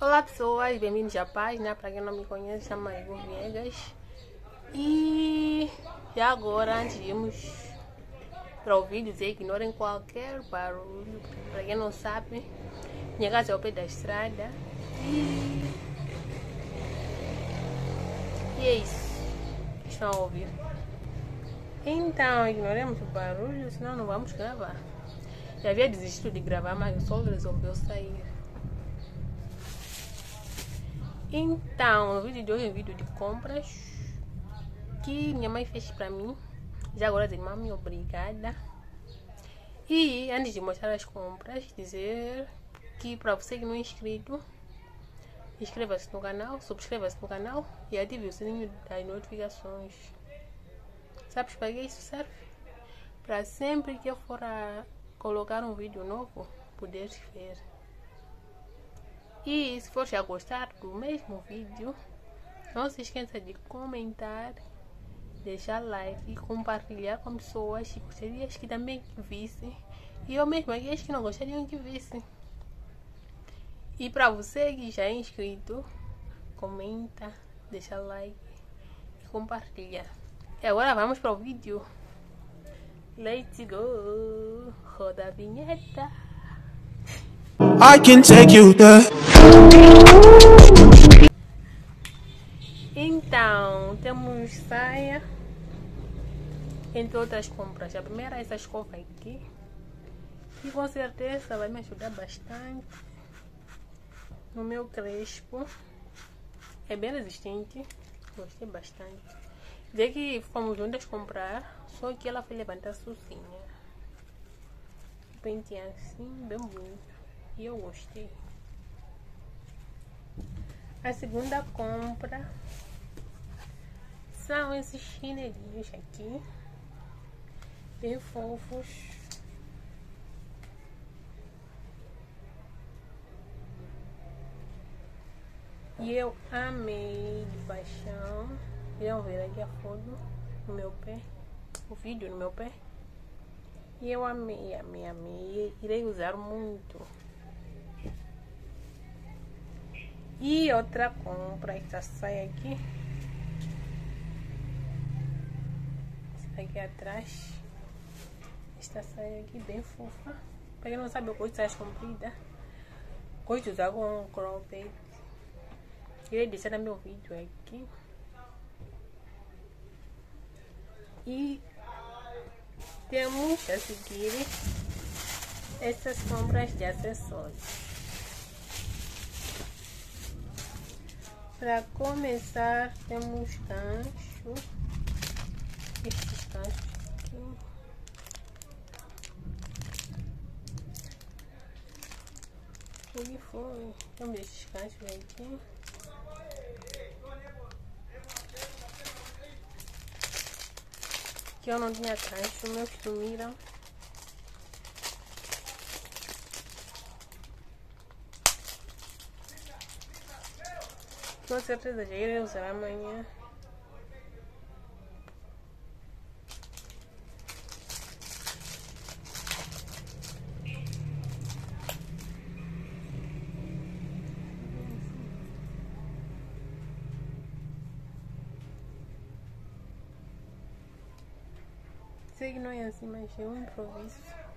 Olá pessoas, bem-vindos à página. Para quem não me conhece, chama Igor Viegas. E já agora, antes de irmos para o vídeo, dizer que ignorem qualquer barulho. Para quem não sabe, minha casa é ao pé da estrada. E é isso que estão a ouvir. Então, ignoremos o barulho, senão não vamos gravar. Já havia desistido de gravar, mas o sol resolveu sair. Então, o vídeo de hoje é um vídeo de compras que minha mãe fez pra mim. Já agora, mãe, obrigada. E antes de mostrar as compras, dizer que para você que não é inscrito, inscreva-se no canal, subscreva-se no canal e ative o sininho das notificações. Sabes para que isso serve? Para sempre que eu for a colocar um vídeo novo, poderes ver. E se for já gostar do mesmo vídeo, não se esqueça de comentar, deixar like e compartilhar com pessoas que gostariam que também vissem. E eu mesmo aqueles que não gostariam que vissem. E para você que já é inscrito, comenta, deixa like e compartilha. E agora vamos para o vídeo. Let's go! Roda a vinheta. I can take you there. Então, temos saia, entre outras compras. A primeira é essa escova aqui, que com certeza vai me ajudar bastante no meu crespo. É bem resistente, gostei bastante. Desde que fomos juntas comprar, só que ela foi levantar sozinha. Pente assim, bem bonito. E eu gostei. A segunda compra são esses chinelinhos aqui, bem fofos. E eu amei de paixão. Vão ver aqui a foto no meu pé, o vídeo no meu pé. E eu amei, amei, amei. Irei usar muito. E outra compra, essa saia aqui. Essa aqui atrás. Esta saia aqui bem fofa. Pra quem não sabe, eu gosto de saias compridas. Gosto de usar com cropped. Irei deixar no meu vídeo aqui. E temos a seguir essas compras de acessórios. Para começar, temos gancho. Estes ganchos aqui. O que foi? Temos estes ganchos aqui. Que eu não tinha gancho, meus sumiram. Com certeza já irei usar amanhã. Sei que não é assim, mas é um improviso.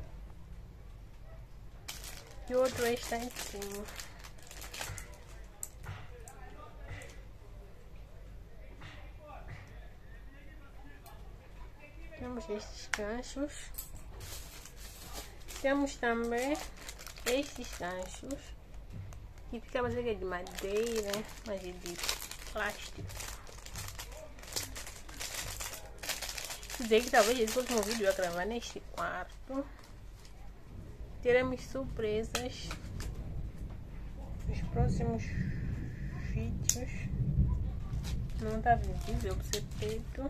E o outro está em cima. Temos estes ganchos. Temos também estes ganchos. Que fica mais de madeira, mas é de plástico. Dizer que talvez esse próximo vídeo eu gravar neste quarto. Teremos surpresas nos próximos vídeos. Não está visível para ser feito.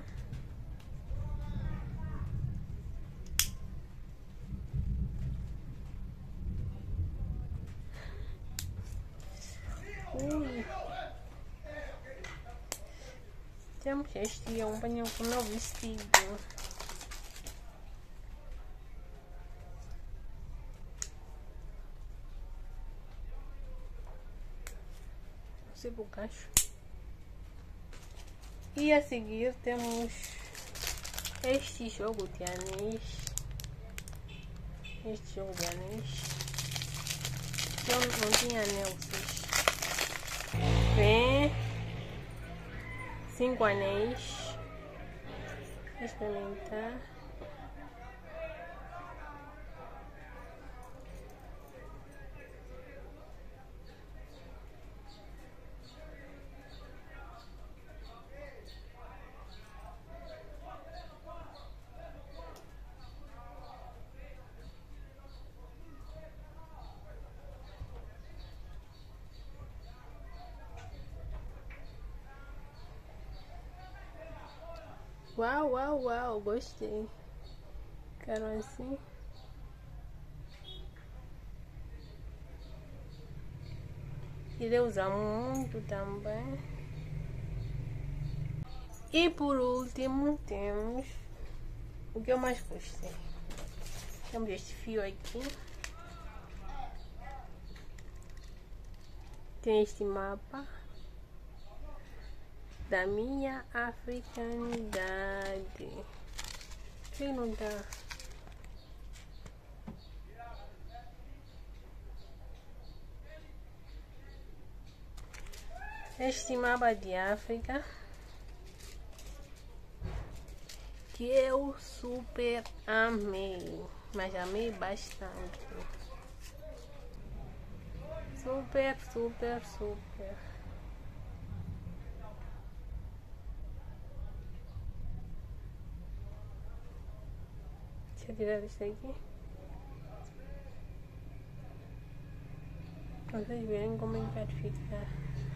Temos este é um banho com o meu vestido. percebo o gancho. E a seguir temos este jogo de anéis. Eu não tinha anel, vocês. Vem 5 anéis. Experimentar. Uau, gostei. Quero assim. Irei usar muito também. E por último temos o que eu mais gostei. Temos este fio aqui. Tem este mapa da minha africanidade. Quem não dá? Este mapa de África que eu super amei, mas amei bastante. Super. Deixa eu tirar isso aqui. Pra vocês verem como é que vai ficar.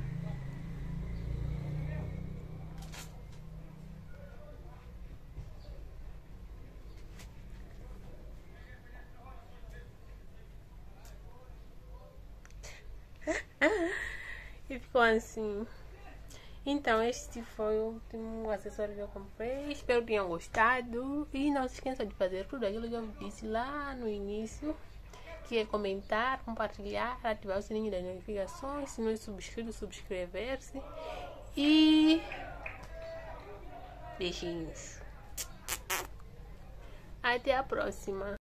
E ficou assim. Então, este foi o último acessório que eu comprei. Espero que tenham gostado. E não se esqueçam de fazer tudo aquilo que eu disse lá no início, que é comentar, compartilhar, ativar o sininho das notificações. Se não é inscrito, subscrever-se. E beijinhos. Até a próxima.